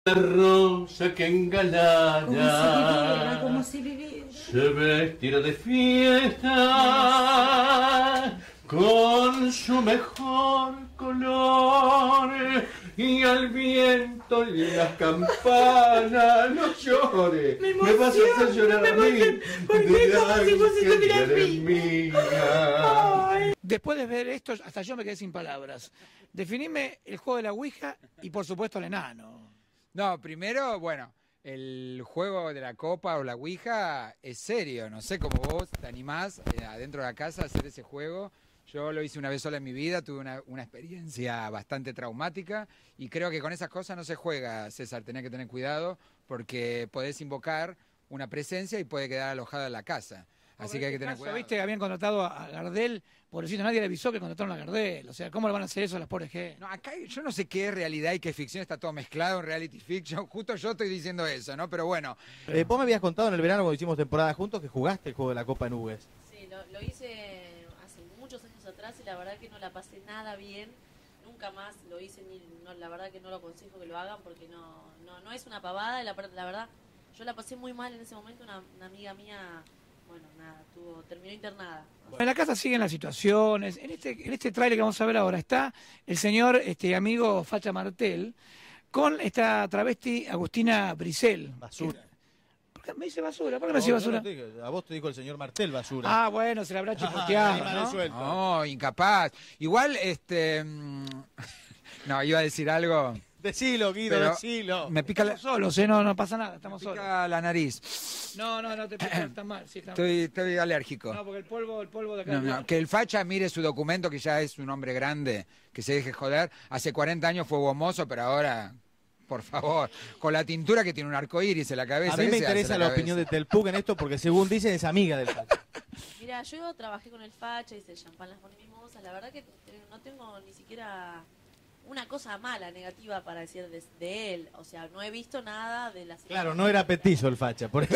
La rosa que engalana como si viviera. se vestirá de fiesta con su mejor color y al viento y las campanas no llore. Me vas a hacer llorar a mí. Porque como si pusiste que eres terapia. mía. Después de ver esto, hasta yo me quedé sin palabras. Definime el juego de la Ouija y, por supuesto, el enano. No, primero, bueno, el juego de la copa o la ouija es serio. No sé cómo vos te animás adentro de la casa a hacer ese juego. Yo lo hice una vez sola en mi vida, tuve una experiencia bastante traumática y creo que con esas cosas no se juega, César. Tenés que tener cuidado porque podés invocar una presencia y puede quedar alojada en la casa. Así que hay que tener cuidado. Viste que habían contratado a Gardel, pobrecito, nadie le avisó que contrataron a Gardel. O sea, ¿cómo le van a hacer eso a las pobres gente? No, acá yo no sé qué es realidad y qué es ficción, está todo mezclado en reality fiction. Justo yo estoy diciendo eso, ¿no? Pero bueno. Vos me habías contado en el verano cuando hicimos temporada juntos que jugaste el juego de la Copa en Ugues. Sí, lo hice hace muchos años atrás y la verdad que no la pasé nada bien. Nunca más lo hice, la verdad que no lo aconsejo que lo hagan porque no es una pavada. La verdad, yo la pasé muy mal en ese momento. Una amiga mía, bueno, nada, terminó internada. En la casa siguen las situaciones. En este tráiler que vamos a ver ahora está el señor amigo Facha Martel con esta travesti Agustina Brisel. Basura. ¿Por qué me dice basura? ¿Por qué me dice basura? A vos te dijo el señor Martel basura. Ah, bueno, se la habrá chipoteado, ¿no? No, incapaz. Igual, no, iba a decir algo. Decilo, Guido, Pero decilo. Me pica Estamos solos, no pasa nada, estamos me solos. pica la nariz. No te pica, está mal. Sí, está mal. Estoy alérgico. No, porque el polvo de acá. No, que el facha mire su documento, que ya es un hombre grande, que se deje joder. Hace 40 años fue gomoso, pero ahora, por favor, con la tintura que tiene un arco iris en la cabeza. A mí me interesa la opinión de Telpuk en esto porque según dicen es amiga del Facha. Mira, yo trabajé con el Facha, hice el champán, las poné mimosas. La verdad que no tengo ni siquiera una cosa mala, negativa para decir de él. O sea, no he visto nada de las... Claro, no era petizo el Facha, por eso.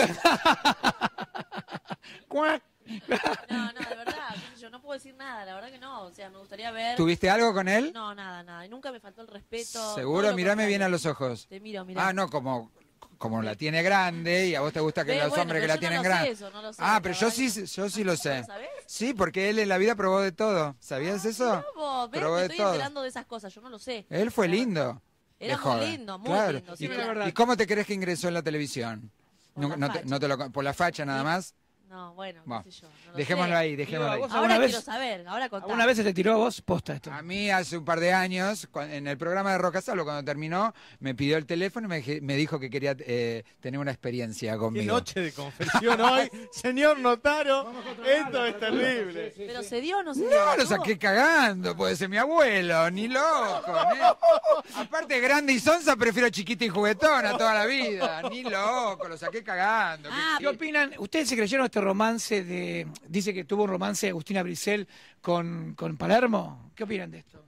¡Cuac! No, de verdad, qué sé yo no puedo decir nada, la verdad que no. O sea, me gustaría ver... ¿Tuviste algo con él? No, nada. Y nunca me faltó el respeto. ¿Seguro? Mírame bien a los ojos. Te miro. Ah, no, como la tiene grande y a vos te gusta que los hombres que la tienen grande. No lo sé, Pero yo sí lo sé. ¿Lo sabés? Sí, porque él en la vida probó de todo. ¿Sabías eso? Mirá vos, Probó me de estoy todo. enterando de esas cosas, yo no lo sé. Él fue lindo. Era de muy joven. lindo, muy Claro. lindo. Sí, ¿Y cómo te crees que ingresó en la televisión? Por la facha. ¿Por la facha nada más? No, bueno, Bueno, qué sé yo. No lo dejémoslo sé. ahí, dejémoslo ahí. ¿Vos Ahora alguna quiero vez- saber, ahora contá. ¿Alguna vez se te tiró a vos posta esto? A mí hace un par de años, en el programa de Roca Salo, cuando terminó, me pidió el teléfono y me dijo que quería tener una experiencia Qué conmigo. noche de confesión hoy. Señor Notaro, esto es terrible. ¿Pero se dio o no se dio? No, lo ¿Estuvo? saqué cagando, puede ser mi abuelo, ni loco. Aparte, grande y sonsa, prefiero chiquita y juguetona toda la vida. Ni loco, lo saqué cagando. ¿Qué opinan? ¿Ustedes se creyeron este romance de... Dice que tuvo un romance Agustina Brisel con Palermo? ¿Qué opinan de esto?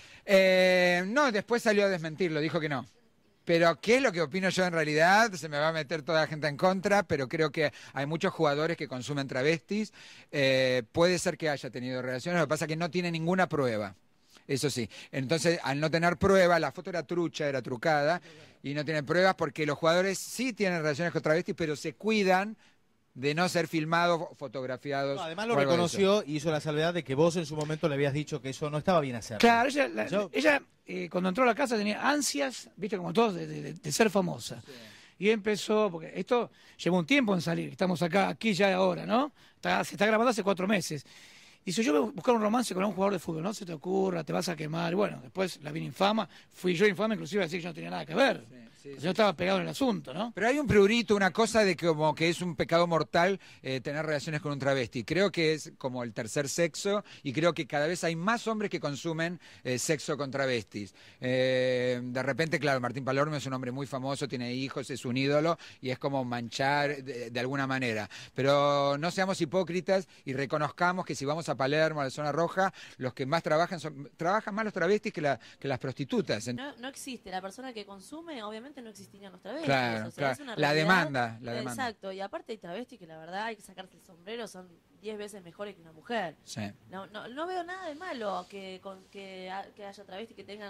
No, después salió a desmentirlo, dijo que no. Pero ¿qué es lo que opino yo en realidad? Se me va a meter toda la gente en contra, pero creo que hay muchos jugadores que consumen travestis. Puede ser que haya tenido relaciones, lo que pasa es que no tiene ninguna prueba. Eso sí. Entonces, al no tener prueba, la foto era trucha, era trucada, y no tienen pruebas porque los jugadores sí tienen relaciones con travestis, pero se cuidan de no ser filmados, fotografiados. No, además lo o algo de eso. reconoció y hizo la salvedad de que vos en su momento le habías dicho que eso no estaba bien hacerlo. Claro, Yo- ella cuando entró a la casa tenía ansias, viste, como todos, de ser famosa. Y empezó, porque esto llevó un tiempo en salir, estamos aquí ya ahora, ¿no? Se está grabando hace 4 meses. Dice, yo voy a buscar un romance con un jugador de fútbol, no se te ocurra, te vas a quemar. Bueno, después la vine infama, fui yo infame inclusive a decir que yo no tenía nada que ver. Yo estaba pegado en el asunto, ¿no? Pero hay un prurito, una cosa de que como que es un pecado mortal tener relaciones con un travesti. Creo que es como el tercer sexo y creo que cada vez hay más hombres que consumen sexo con travestis. De repente, claro, Martín Palermo es un hombre muy famoso, tiene hijos, es un ídolo y es como manchar de alguna manera. Pero no seamos hipócritas y reconozcamos que si vamos a Palermo, a la zona roja, los que más trabajan trabajan más los travestis que las prostitutas. No existe. La persona que consume, obviamente no existirían los travestis. Claro, o sea, claro. es una La realidad. demanda, la demanda. Exacto. Y aparte hay travestis que la verdad hay que sacarse el sombrero, son 10 veces mejores que una mujer. Sí. No veo nada de malo que haya travestis que tengan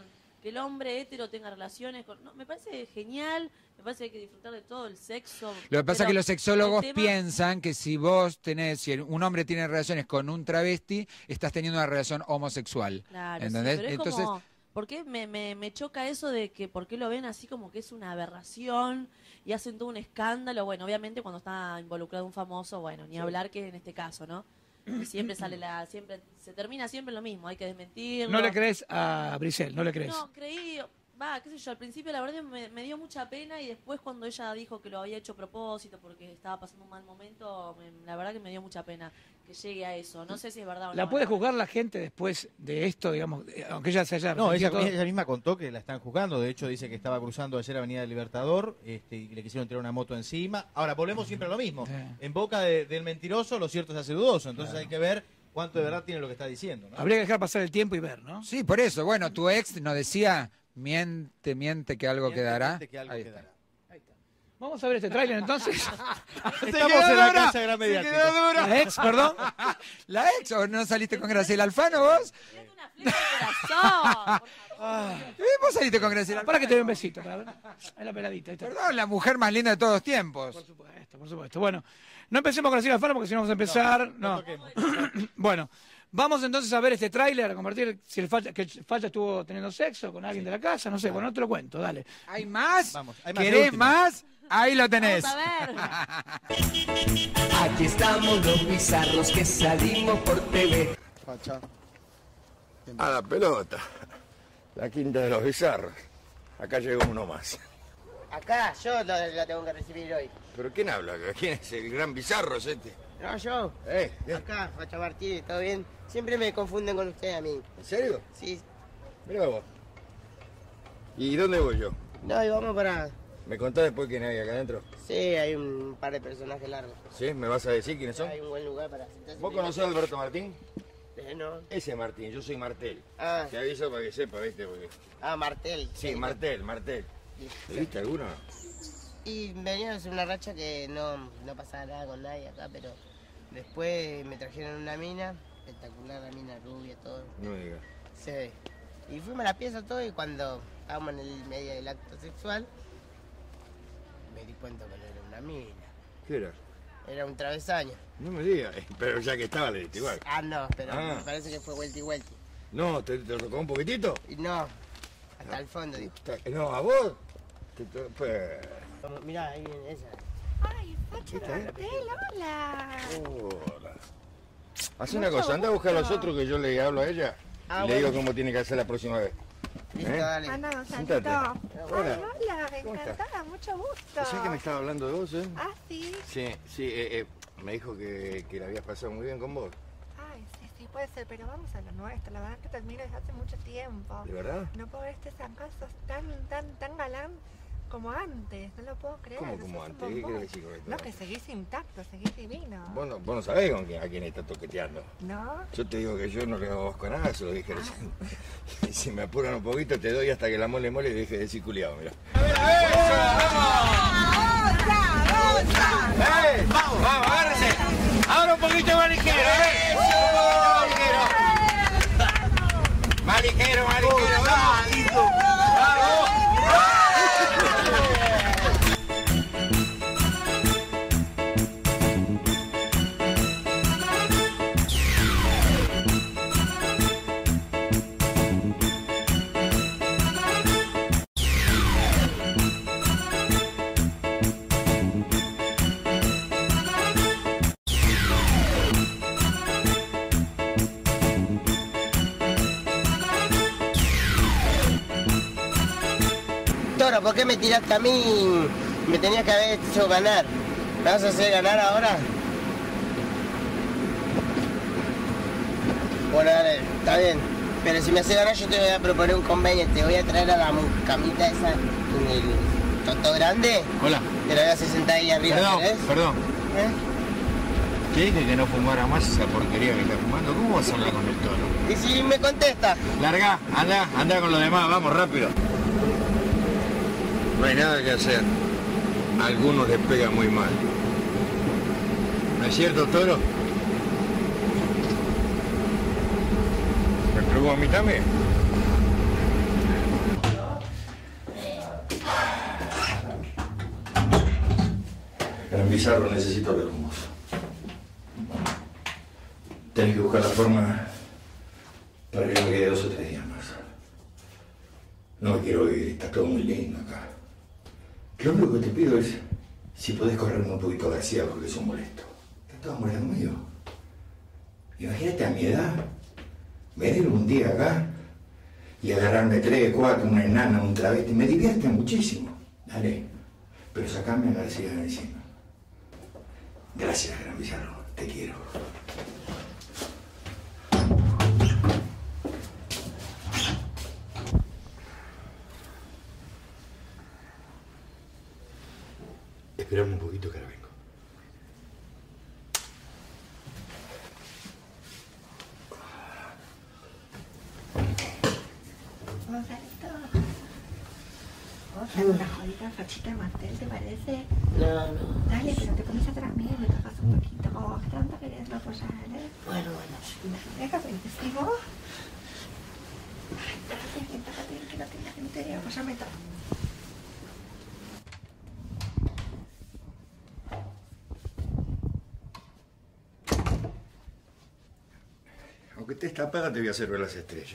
que el hombre hétero tenga relaciones con... No, me parece genial, me parece que hay que disfrutar de todo el sexo. Lo que pasa es que los sexólogos el tema- piensan que si si un hombre tiene relaciones con un travesti, estás teniendo una relación homosexual. Claro, ¿Entendés? sí, pero es Entonces, como... ¿Por qué me choca eso de que por qué lo ven así como que es una aberración y hacen todo un escándalo? Bueno, obviamente cuando está involucrado un famoso, bueno, ni hablar que en este caso, ¿no? Y siempre siempre se termina siempre lo mismo, hay que desmentirlo. No le crees a Brisel, no le crees. No, creí, qué sé yo, al principio la verdad me dio mucha pena y después cuando ella dijo que lo había hecho a propósito porque estaba pasando un mal momento, la verdad que me dio mucha pena que llegue a eso. No sé si es verdad o no. ¿La puede juzgar la gente después de esto, digamos, aunque ella se haya No, arrepentido todo? ella misma contó que la están juzgando. De hecho, dice que estaba cruzando ayer Avenida del Libertador y le quisieron tirar una moto encima. Ahora, volvemos siempre a lo mismo. Sí. En boca del mentiroso, lo cierto se hace dudoso. Entonces hay que ver cuánto de verdad tiene lo que está diciendo, ¿no? Habría que dejar pasar el tiempo y ver, ¿no? sí, por eso. Bueno, tu ex nos decía, miente que algo Miente, quedará. miente que algo Ahí quedará. Vamos a ver este tráiler entonces. Estamos en la casa de Gran Se quedó Mediático. dura. La ex, perdón. ¿La ex o no saliste con Graciela Alfano vos? Tiene una flecha al corazón. Por favor. Vos saliste con Graciela Alfano. Para que te dé un besito, para ver. Es la peladita. Ahí está. Perdón, la mujer más linda de todos los tiempos. Por supuesto, por supuesto. Bueno, no empecemos con la Alfano porque si no vamos a empezar. No. Bueno, vamos entonces a ver este tráiler, a compartir si el Falla estuvo teniendo sexo con alguien de la casa, no sé, bueno, no te lo cuento, dale. ¿Hay más? Vamos, hay más de ¿Querés última. más? Ahí lo tenés. Vamos a ver. Aquí estamos los bizarros que salimos por TV. A la pelota. La quinta de los bizarros. Acá llegó uno más. Acá, yo lo tengo que recibir hoy. ¿Pero quién habla? ¿Quién es el gran bizarro ese? No, yo. Bien. Acá, Facha Martínez, ¿todo bien? Siempre me confunden con usted a mí. ¿En serio? Sí. Mirá vos. ¿Y dónde voy yo? No, y vamos para... ¿Me contás después quién hay acá adentro? Sí, hay un par de personajes largos. ¿Sí? ¿Me vas a decir quiénes son? Hay un buen lugar para sentarse. ¿Vos conocés a Alberto Martín? No. Ese Martín, yo soy Martel. Ah. Te aviso para que sepa, ¿viste? Porque... Martel. Sí, Martel. ¿Te viste alguno? Y venía a hacer una racha que no pasaba nada con nadie acá, pero después me trajeron una mina, espectacular, la mina rubia, todo. No me digas. Sí. Y fuimos a la pieza todo y cuando estábamos en el medio del acto sexual, me di cuenta que no era una mina, ¿Qué era? era un travesaño. No me digas. Pero ya que estaba, le diste igual. No, pero Ah. me parece que fue vuelta y vuelta. No, ¿te tocó un poquitito? Y no, hasta el fondo, dijo. No, ¿a vos? Pues... Mirá, ahí viene esa. Ay, Facha Martel, hola. Hola. Haz una cosa, anda a buscar a los otros que yo le hablo a ella y le digo cómo tiene que hacer la próxima vez. Listo, ¿Eh? dale. Anda, Sentate. Gonzalito. Hola. Ay, hola, ¿Cómo estás? encantada, mucho gusto. ¿Sabés que me estaba hablando de vos, Ah, sí. Sí, me dijo que la habías pasado muy bien con vos. Ay, sí, puede ser, pero vamos a lo nuestro. La verdad que te admiro desde hace mucho tiempo. ¿De verdad? No puedo ver este San Carlos tan galán como antes. No lo puedo creer. ¿Cómo sos como un antes? ¿Qué bombón. querés decir con esto? No, que seguís intacto, seguís divino. Vos no sabés a quién está toqueteando. ¿No? Yo te digo que yo no le hago con nada, se lo dije recién. Y si me apuran un poquito te doy hasta que la mole y deje de decir culiado, mirá. ¡Vamos, agárrense! ¡Ahora un poquito más ligero, Más ligero, ¡vamos! Toro, ¿por qué me tiraste a mí? Me tenías que haber hecho ganar. ¿Me vas a hacer ganar ahora? Bueno, dale, está bien. Pero si me hace ganar yo te voy a proponer un convenio. Te voy a traer a la camita esa en el toto grande. Hola. Te la voy a hacer sentada ahí arriba, ¿querés? Perdón. ¿Eh? Te dije que no fumara más esa porquería que estás fumando. ¿Cómo vas a hablar con el toro? Y si me contesta. Larga, anda con lo demás, vamos rápido. No hay nada que hacer. A algunos les pega muy mal. ¿No es cierto, toro? ¿Me pegó a mí también? Gran Bizarro, necesito hablar con vos. Tenés que buscar la forma para que me quede 2 o 3 días más. No me quiero ir, está todo muy lindo acá. Lo único que te pido es si podés correrme un poquito a García porque es un molesto. Está todo molesto conmigo. Imagínate a mi edad, venir un día acá y agarrarme 3, 4, una enana, un travesti. Me divierte muchísimo. Dale, pero sacame a García de encima. Gracias, Gran Bizarro. Te quiero. Esperame un poquito que ahora vengo. Vamos a hacer una jodida fachita de mantel, ¿te parece? No. Dale, pero te pones atrás mío y me tocas un poquito. Oh, tanto quererlo, pues dale. Bueno. Déjame, te sigo. Ay, tócate bien, que no tenga gente. Pásame todo. Aunque estés tapada, te voy a hacer ver las estrellas.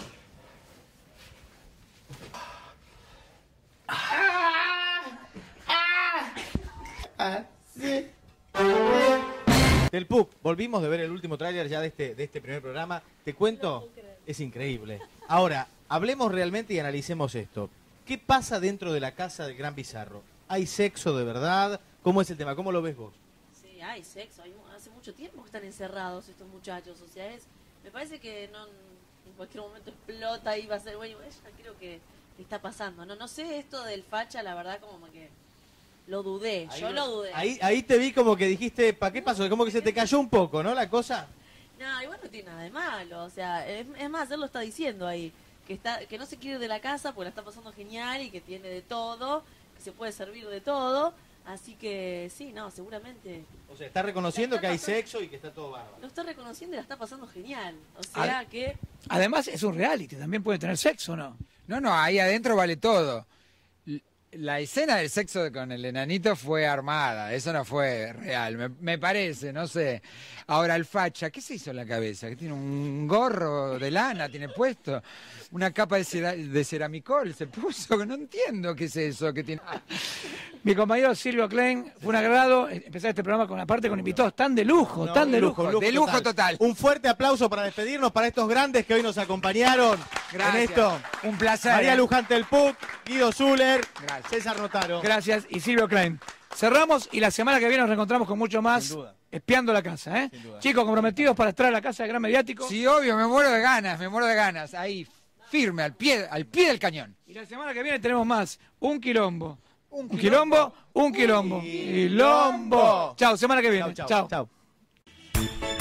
Sí. Del PUC, volvimos de ver el último tráiler ya de este primer programa. Te cuento, es increíble. Ahora, hablemos realmente y analicemos esto. ¿Qué pasa dentro de la casa del Gran Bizarro? ¿Hay sexo de verdad? ¿Cómo es el tema? ¿Cómo lo ves vos? Sí, hay sexo. Hace mucho tiempo que están encerrados estos muchachos. O sea, me parece que no, en cualquier momento explota y va a ser, bueno, ya creo que está pasando. No sé esto del facha, la verdad, como que lo dudé. Yo lo dudé. Ahí te vi como que dijiste, ¿para qué pasó? Como que se te cayó un poco, ¿no? La cosa. No, igual no tiene nada de malo. O sea, es más, él lo está diciendo ahí. Que no se quiere ir de la casa porque la está pasando genial y que tiene de todo, que se puede servir de todo. Así que sí, no, seguramente. O sea, está reconociendo que hay sexo y que está todo bárbaro. Lo está reconociendo y la está pasando genial. O sea que... Además es un reality, también puede tener sexo, ¿no? No, ahí adentro vale todo. La escena del sexo con el enanito fue armada, eso no fue real, me parece, no sé. Ahora el facha, ¿qué se hizo en la cabeza? ¿Que tiene un gorro de lana, tiene puesto? Una capa de ceramicol se puso, no entiendo qué es eso que tiene. Mi compañero Silvio Klein, fue un agrado empezar este programa con invitados tan de lujo, de lujo total. Un fuerte aplauso para despedirnos para estos grandes que hoy nos acompañaron. Gracias. En esto. Un placer. María Luján del PUC, Guido Zuller, Gracias. César Notaro. Gracias, y Silvio Klein. Cerramos y la semana que viene nos reencontramos con mucho más. Sin duda. Espiando la casa, ¿eh? Sin duda. Chicos, comprometidos para estar a la casa de Gran Mediático. Sí, obvio, me muero de ganas. Ahí, firme, al pie del cañón. Y la semana que viene tenemos más. Un quilombo. Un quilombo. Chao, semana que viene. Chau.